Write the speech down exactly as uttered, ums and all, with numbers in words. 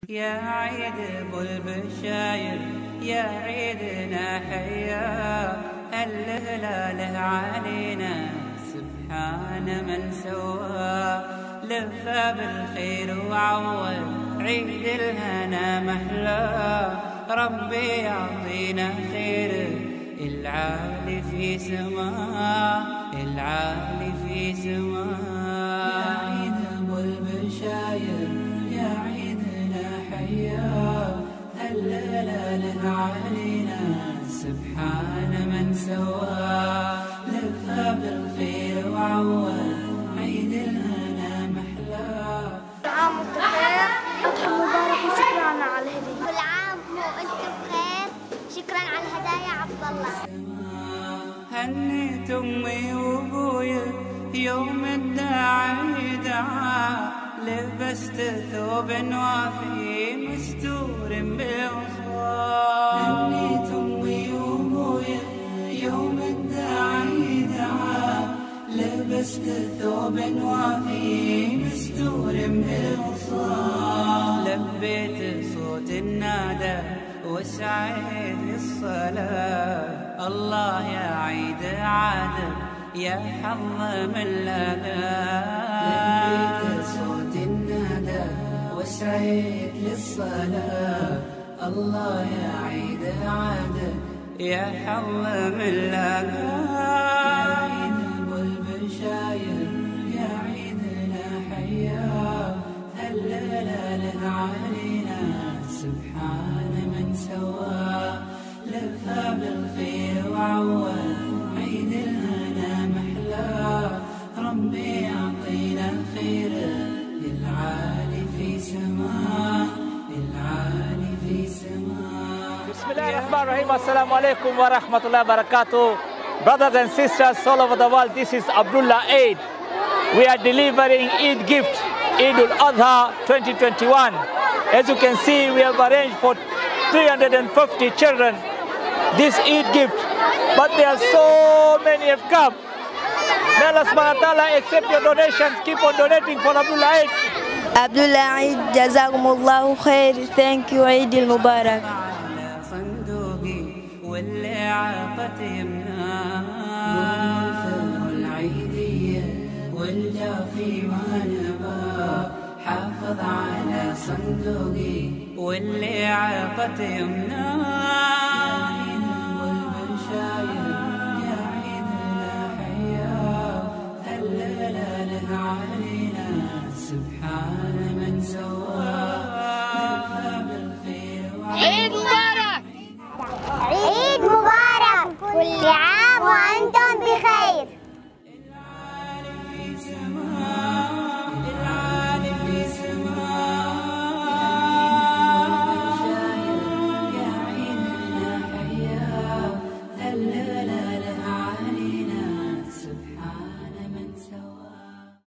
يا عيد ابو البشاير يا عيدنا حيا الهلال علينا سبحان من سوى لفى بالخير وعوض عيد الهنا محلى ربي يعطينا خير العالي في سماه العالي في سماه يا عيد ابو البشاير يا عيدنا حيا هللال علينا سبحان من سوى لفى بالخير وعوض عيد الهنا محلى. كل عام وانت بخير، أضحى مبارك وشكرا على الهدية. كل عام وانت بخير، شكرا على الهدايا عبد الله. هنيت امي وابويا يوم الداعي دعا لبست ثوب وافي مستور بالوصال. هنيت امي وابويا يوم الداعي دعا لبست ثوب وافي مستور بالوصال. لبيت صوت النادى وسعيت للصلاة الله يا عيد عادل يا حظ من لقاه. لبيت صوت النادى وسعيت للصلاة الله يا عيد عادل يا حظ من لقاه. يا عيد ابو البشاير يا عيدنا حيا هللال علينا سبحان من سوى لفى بالخير وعوض عيد الهنا محلى ربي يعطينا الخير العالي في سماه العالي في سماه. بسم الله الرحمن الرحيم. Assalamu alaikum wa rahmatullahi wa barakatuh. Brothers and sisters all over the world, this is Abdullah Eid. We are delivering Eid gift, Eid al-Adha twenty twenty-one. As you can see, we have arranged for three hundred fifty children this Eid gift, but there are so many have come. May Allah subhanahu wa ta'ala accept your donations. Keep on donating for Abdullah Eid. Abdullah Eid, jazakumullahu khair. Thank you, Eid al-Mubarak. واللي عاقت يمناه العيدية والجافي ما نباه حافظ على صندوقي واللي عاقت يمناه. عيد ابو البشاير يا عيدنا حيا هللال علينا سبحان من سوى لفى بالخير. عيد مبارك، عيد مبارك، كل عام وأنتم بخير.